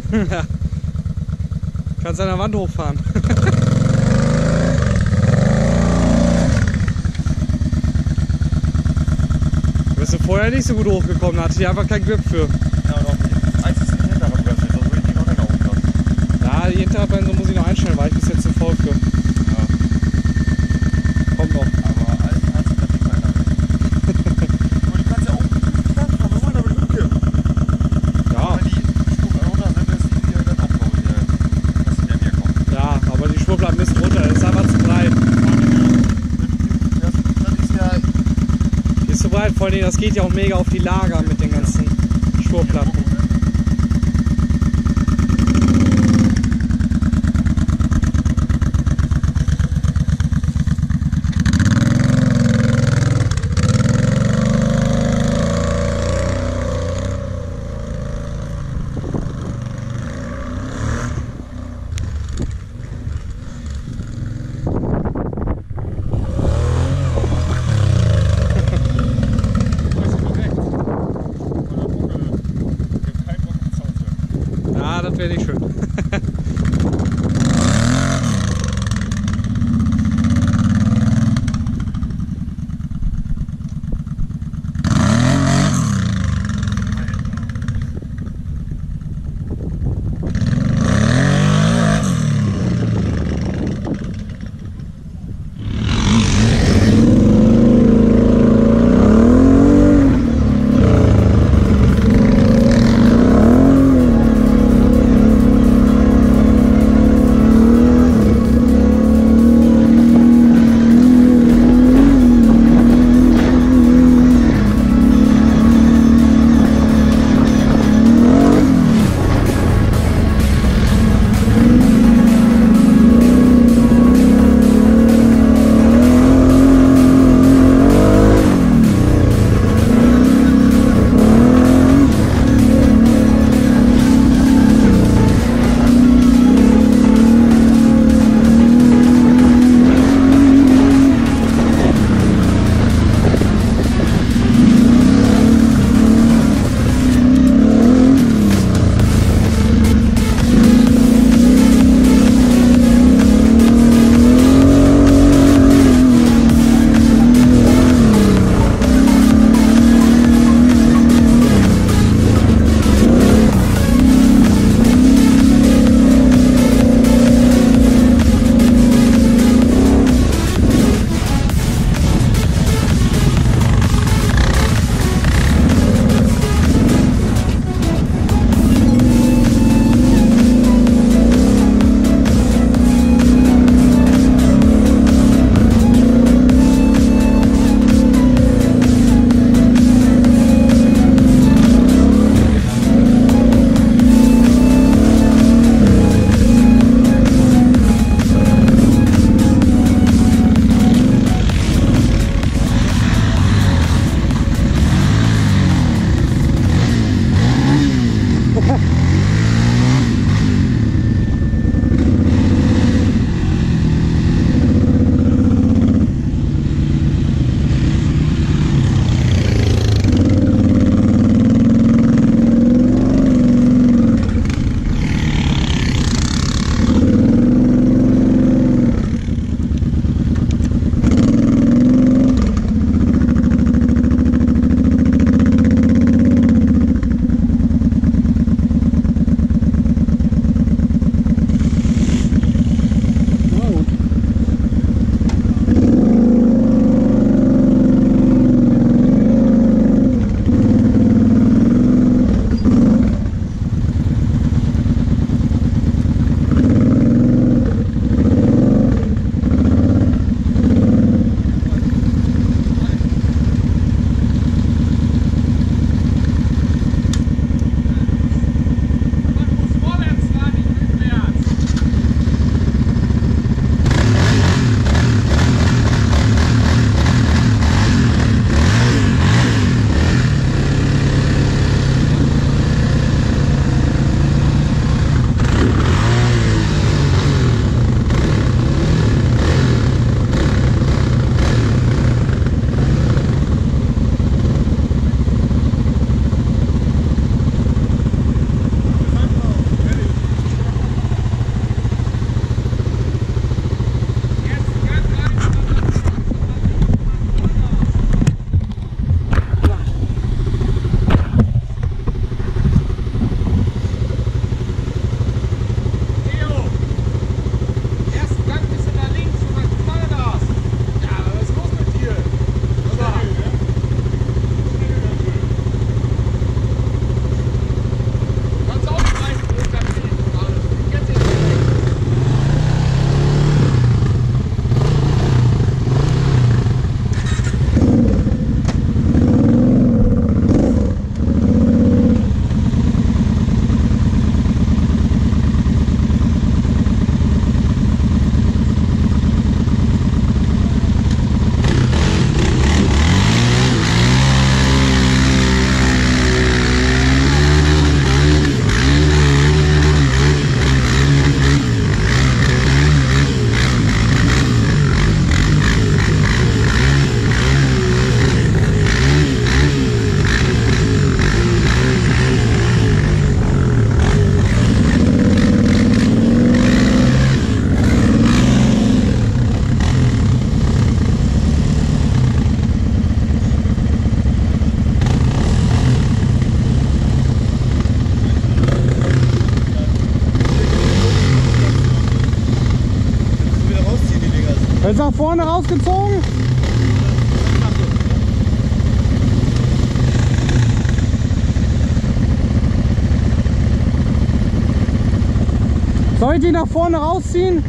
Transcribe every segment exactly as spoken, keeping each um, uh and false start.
Ja. Kannst an der Wand hochfahren. Du bist vorher nicht so gut hochgekommen, da hatte ich einfach keinen Grip für. Ja, doch nicht. Eins ist die hintere Bremse, sonst würde ich die noch länger hochlassen. Ja, die hintere Bremse muss ich noch einstellen, weil ich bis jetzt zu voll für. Ja. Kommt noch. Aber alles hat sich natürlich keiner mehr. Und du kannst ja auch ganz mal holen, aber nicht umkippen. Ja. Wenn die Stufen runter sind, ist die hier dann auch raus, dass sie dann hier kommen. Ja, aber die Spur bleibt ein bisschen runter, das ist einfach zu breit. Das, das ist ja... Die ist zu breit, vor allem das geht ja auch mega auf die Lager mit den ganzen Spurplatten. Ja, das wäre nicht schön. Jetzt nach vorne rausgezogen. Soll ich die nach vorne rausziehen?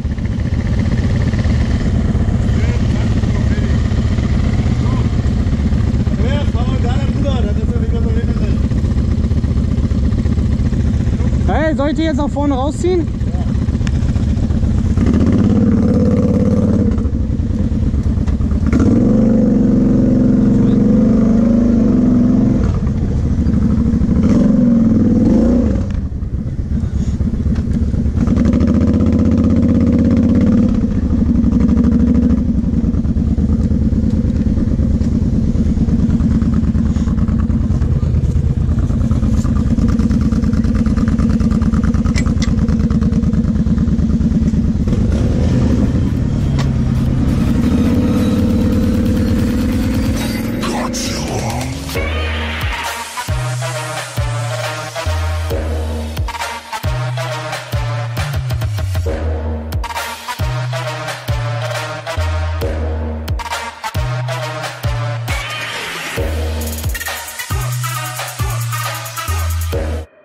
Hey, soll ich die jetzt nach vorne rausziehen?